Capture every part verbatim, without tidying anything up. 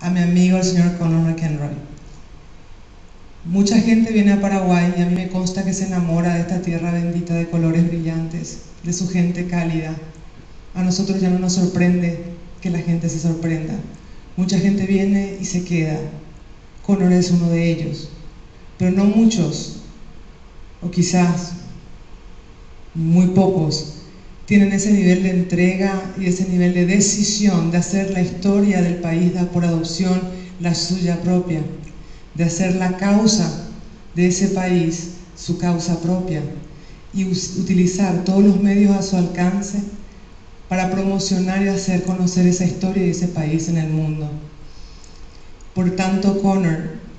a mi amigo el señor Conor McEnroe. Mucha gente viene a Paraguay y a mí me consta que se enamora de esta tierra bendita de colores brillantes, de su gente cálida. A nosotros ya no nos sorprende que la gente se sorprenda. Mucha gente viene y se queda. Conor es uno de ellos, pero no muchos, o quizás muy pocos, tienen ese nivel de entrega y ese nivel de decisión de hacer la historia del país por adopción la suya propia, de hacer la causa de ese país su causa propia y utilizar todos los medios a su alcance para promocionar y hacer conocer esa historia y ese país en el mundo. Por tanto, Conor,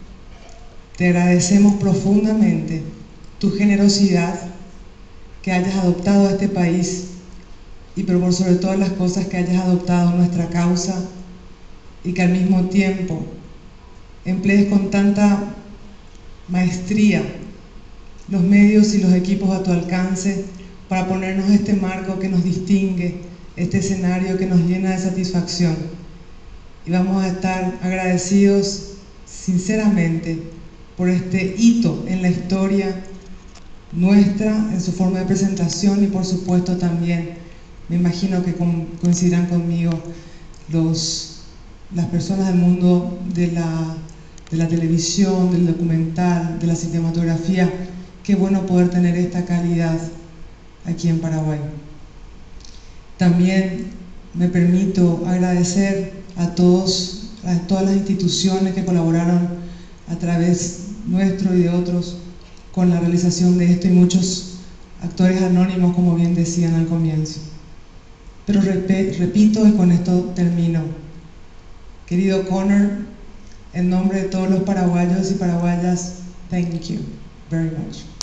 te agradecemos profundamente tu generosidad, que hayas adoptado a este país y pero por sobre todas las cosas que hayas adoptado nuestra causa y que al mismo tiempo emplees con tanta maestría los medios y los equipos a tu alcance para ponernos este marco que nos distingue, este escenario que nos llena de satisfacción. Y vamos a estar agradecidos sinceramente por este hito en la historia nuestra, en su forma de presentación, y por supuesto también, me imagino que coincidirán conmigo, los, las personas del mundo de la, de la televisión, del documental, de la cinematografía. Qué bueno poder tener esta calidad aquí en Paraguay. También me permito agradecer a, todos, a todas las instituciones que colaboraron a través nuestro y de otros con la realización de esto, y muchos actores anónimos, como bien decían al comienzo. Pero rep repito, y con esto termino. Querido Conor, en nombre de todos los paraguayos y paraguayas, thank you very much.